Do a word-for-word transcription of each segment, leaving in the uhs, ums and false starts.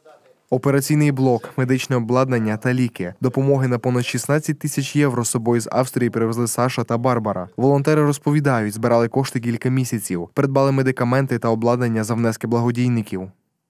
Операційний блок, медичне обладнання та ліки. Допомоги на понад шістнадцять тисяч євро з собою з Австрії привезли Саша та Барбара. Волонтери розповідають, збирали кошти кілька місяців, придбали медикаменти та обладнання за внески благодійників.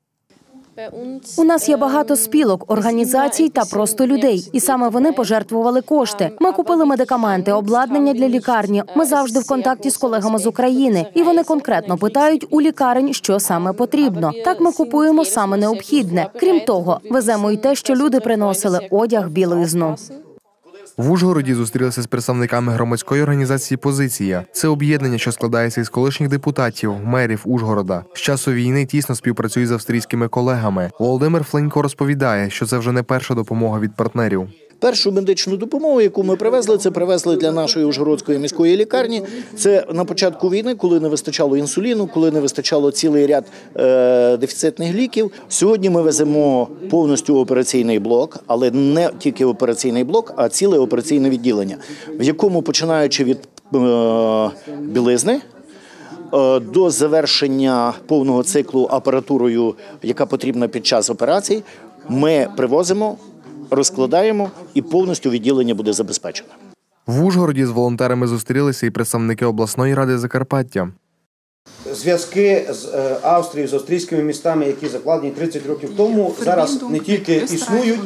У нас є багато спілок, організацій та просто людей. І саме вони пожертвували кошти. Ми купили медикаменти, обладнання для лікарні. Ми завжди в контакті з колегами з України. І вони конкретно питають у лікарень, що саме потрібно. Так ми купуємо саме необхідне. Крім того, веземо й те, що люди приносили – одяг, білизну. В Ужгороді зустрілися з представниками громадської організації «Позиція». Це об'єднання, що складається із колишніх депутатів, мерів Ужгорода. З часу війни тісно співпрацює з австрійськими колегами. Володимир Фленько розповідає, що це вже не перша допомога від партнерів. Першу медичну допомогу, яку ми привезли, це привезли для нашої Ужгородської міської лікарні. Це на початку війни, коли не вистачало інсуліну, коли не вистачало цілий ряд е, дефіцитних ліків. Сьогодні ми веземо повністю операційний блок, але не тільки операційний блок, а ціле операційне відділення, в якому, починаючи від е, білизни, е, до завершення повного циклу апаратурою, яка потрібна під час операцій, ми привозимо, розкладаємо і повністю відділення буде забезпечено. В Ужгороді з волонтерами зустрілися і представники обласної ради Закарпаття. Зв'язки з Австрією, з австрійськими містами, які закладені тридцять років тому, зараз не тільки існують,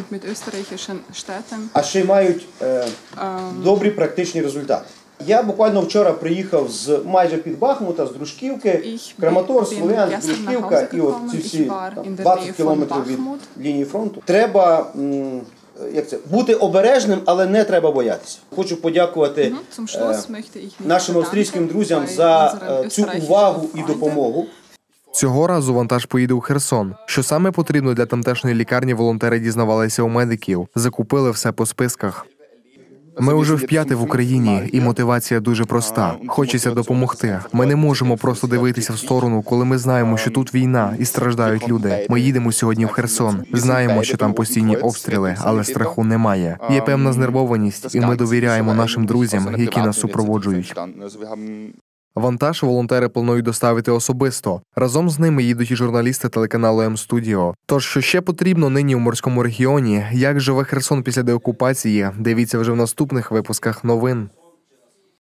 а ще й мають е, добрі практичні результати. Я буквально вчора приїхав з майже під Бахмута, з Дружківки, Краматор, Слов'янськ, Дружківка і от ці всі там, двадцять кілометрів від лінії фронту. Треба як це, бути обережним, але не треба боятися. Хочу подякувати е, нашим австрійським друзям за е, цю увагу і допомогу. Цього разу вантаж поїде у Херсон. Що саме потрібно для тамтешньої лікарні, волонтери дізнавалися у медиків. Закупили все по списках. Ми вже вп'яте в Україні, і мотивація дуже проста. Хочеться допомогти. Ми не можемо просто дивитися в сторону, коли ми знаємо, що тут війна і страждають люди. Ми їдемо сьогодні в Херсон. Знаємо, що там постійні обстріли, але страху немає. Є певна знервованість, і ми довіряємо нашим друзям, які нас супроводжують. Вантаж волонтери планують доставити особисто. Разом з ними їдуть і журналісти телеканалу М-Студіо. Тож, що ще потрібно нині у морському регіоні, як живе Херсон після деокупації, дивіться вже в наступних випусках новин.